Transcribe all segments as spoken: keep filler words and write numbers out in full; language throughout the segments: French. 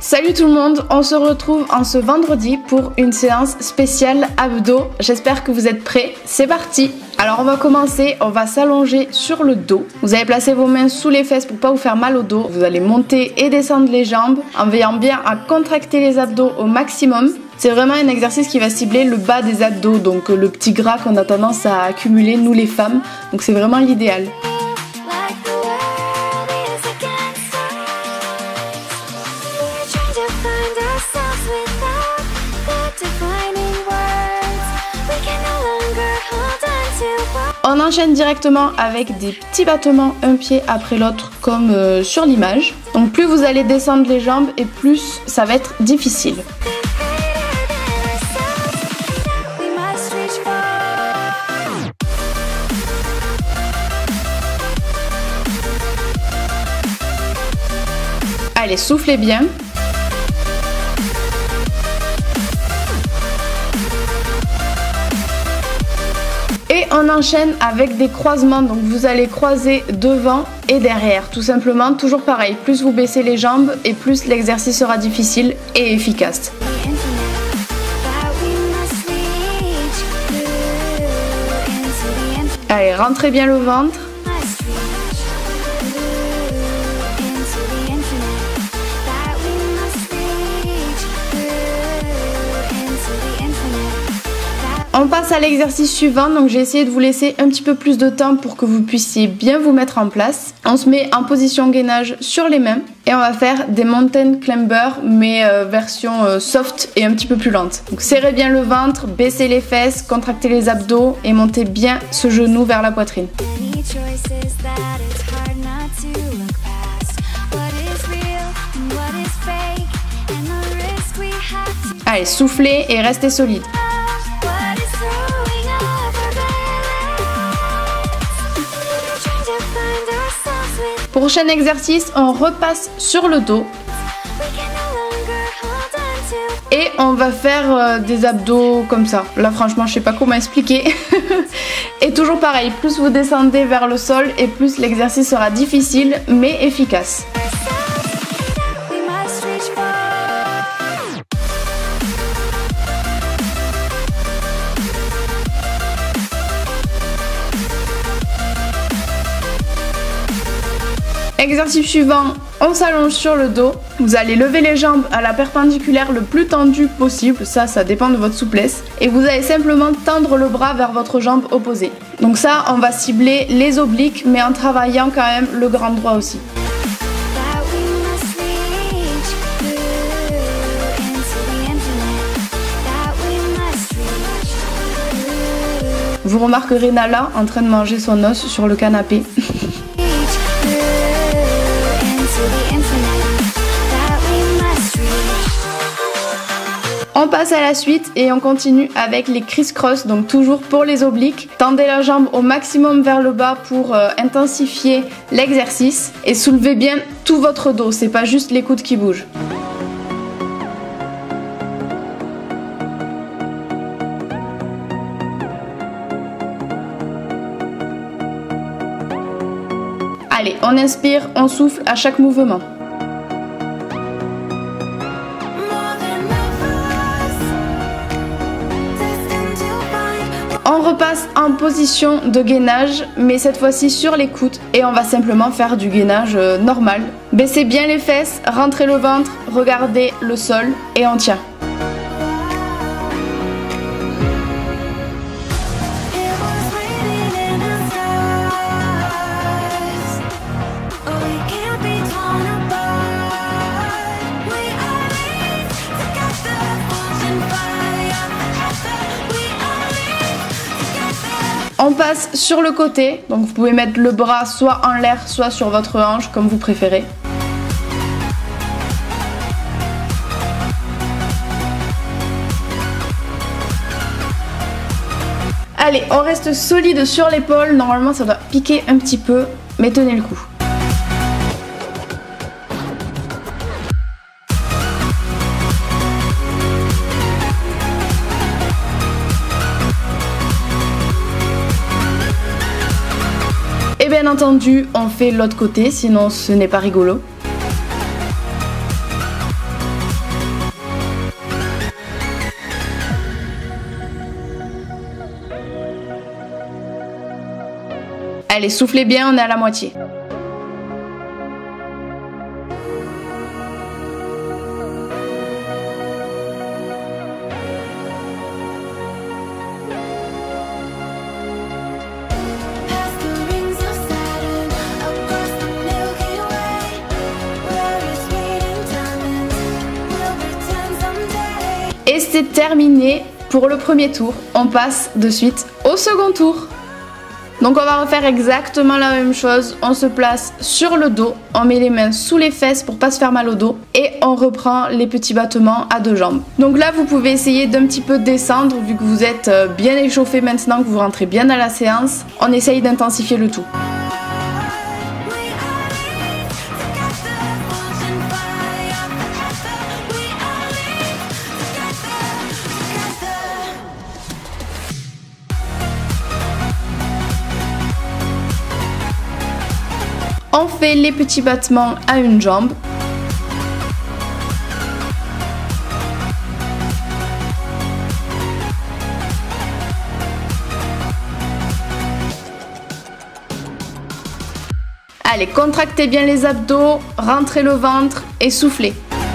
Salut tout le monde, on se retrouve en ce vendredi pour une séance spéciale abdos. J'espère que vous êtes prêts, c'est parti. Alors on va commencer, on va s'allonger sur le dos. Vous allez placer vos mains sous les fesses pour pas vous faire mal au dos. Vous allez monter et descendre les jambes en veillant bien à contracter les abdos au maximum. C'est vraiment un exercice qui va cibler le bas des abdos, donc le petit gras qu'on a tendance à accumuler nous les femmes. Donc c'est vraiment l'idéal. On enchaîne directement avec des petits battements un pied après l'autre comme euh, sur l'image. Donc plus vous allez descendre les jambes et plus ça va être difficile. Allez, soufflez bien. Et on enchaîne avec des croisements, donc vous allez croiser devant et derrière, tout simplement, toujours pareil, plus vous baissez les jambes et plus l'exercice sera difficile et efficace. Allez, rentrez bien le ventre. On passe à l'exercice suivant, donc j'ai essayé de vous laisser un petit peu plus de temps pour que vous puissiez bien vous mettre en place. On se met en position gainage sur les mains et on va faire des mountain climbers mais euh, version euh, soft et un petit peu plus lente. Donc serrez bien le ventre, baissez les fesses, contractez les abdos et montez bien ce genou vers la poitrine. Allez, soufflez et restez solide. Prochain exercice, on repasse sur le dos et on va faire euh, des abdos comme ça. Là franchement je sais pas comment expliquer. Et toujours pareil, plus vous descendez vers le sol et plus l'exercice sera difficile mais efficace. Exercice suivant, on s'allonge sur le dos. Vous allez lever les jambes à la perpendiculaire le plus tendue possible, ça, ça dépend de votre souplesse. Et vous allez simplement tendre le bras vers votre jambe opposée. Donc ça, on va cibler les obliques, mais en travaillant quand même le grand droit aussi. Vous remarquerez Nala en train de manger son os sur le canapé. On passe à la suite et on continue avec les criss-cross, donc toujours pour les obliques. Tendez la jambe au maximum vers le bas pour euh, intensifier l'exercice et soulevez bien tout votre dos, c'est pas juste les coudes qui bougent. Allez, on inspire, on souffle à chaque mouvement. On repasse en position de gainage, mais cette fois-ci sur les coudes et on va simplement faire du gainage normal. Baissez bien les fesses, rentrez le ventre, regardez le sol et on tient. On passe sur le côté, donc vous pouvez mettre le bras soit en l'air, soit sur votre hanche, comme vous préférez. Allez, on reste solide sur l'épaule, normalement ça doit piquer un petit peu, mais tenez le coup. Et bien entendu, on fait l'autre côté, sinon ce n'est pas rigolo. Allez, soufflez bien, on est à la moitié. Et c'est terminé pour le premier tour. On passe de suite au second tour. Donc on va refaire exactement la même chose. On se place sur le dos, on met les mains sous les fesses pour pas se faire mal au dos et on reprend les petits battements à deux jambes. Donc là vous pouvez essayer d'un petit peu descendre vu que vous êtes bien échauffé maintenant, que vous rentrez bien dans la séance. On essaye d'intensifier le tout. On fait les petits battements à une jambe. Allez, contractez bien les abdos, rentrez le ventre et soufflez.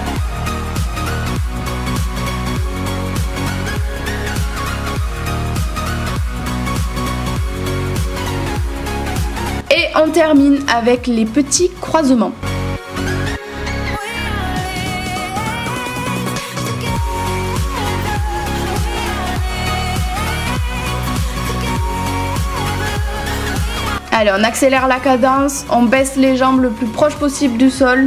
Et on termine avec les petits croisements. Allez, on accélère la cadence, on baisse les jambes le plus proche possible du sol.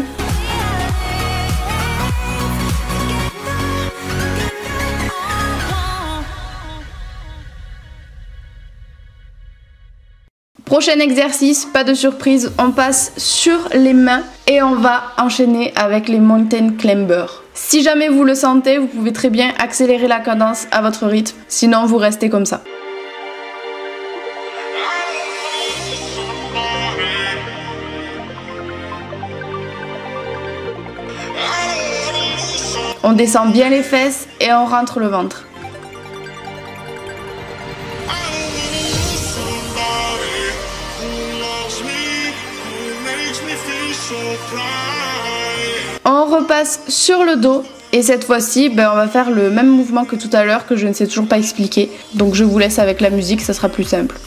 Prochain exercice, pas de surprise, on passe sur les mains et on va enchaîner avec les mountain climbers. Si jamais vous le sentez, vous pouvez très bien accélérer la cadence à votre rythme, sinon vous restez comme ça. On descend bien les fesses et on rentre le ventre. On repasse sur le dos et cette fois-ci, ben, on va faire le même mouvement que tout à l'heure que je ne sais toujours pas expliquer. Donc je vous laisse avec la musique, ça sera plus simple.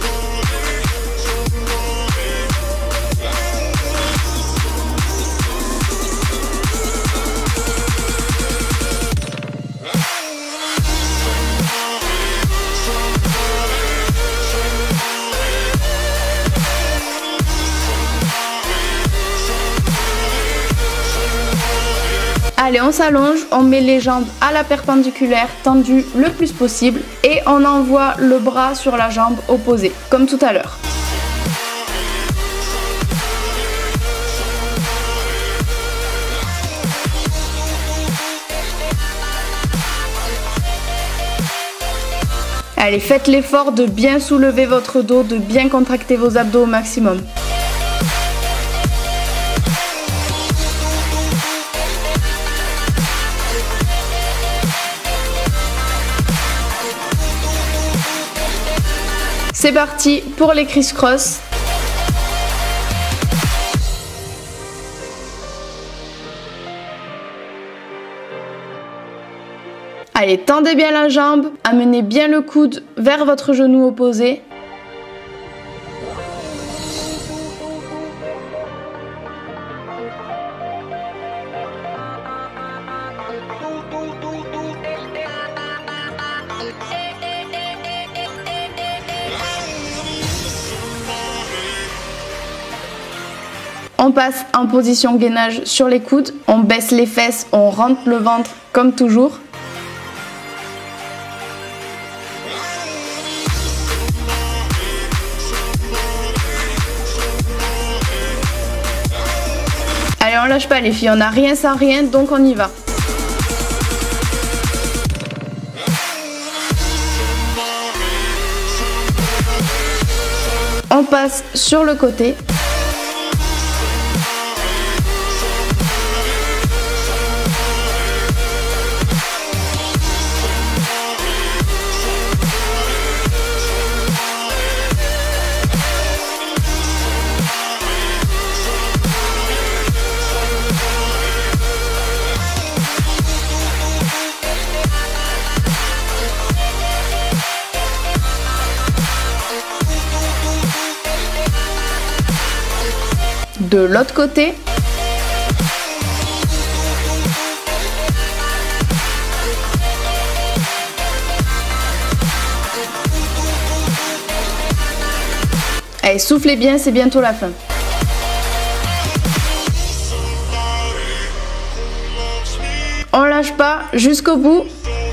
Allez, on s'allonge, on met les jambes à la perpendiculaire, tendues le plus possible et on envoie le bras sur la jambe opposée, comme tout à l'heure. Allez, faites l'effort de bien soulever votre dos, de bien contracter vos abdos au maximum. C'est parti pour les criss-cross. Allez, tendez bien la jambe, amenez bien le coude vers votre genou opposé. On passe en position gainage sur les coudes, on baisse les fesses, on rentre le ventre comme toujours. Allez, on lâche pas les filles, on n'a rien sans rien, donc on y va. On passe sur le côté. de l'autre côté. Allez, soufflez bien, c'est bientôt la fin. On lâche pas jusqu'au bout.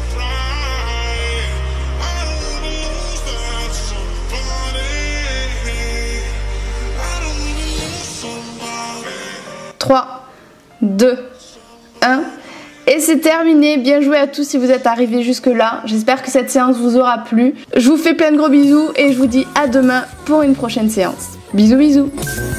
trois, deux, un. Et c'est terminé, bien joué à tous si vous êtes arrivés jusque là. J'espère que cette séance vous aura plu. Je vous fais plein de gros bisous et je vous dis à demain pour une prochaine séance. Bisous bisous.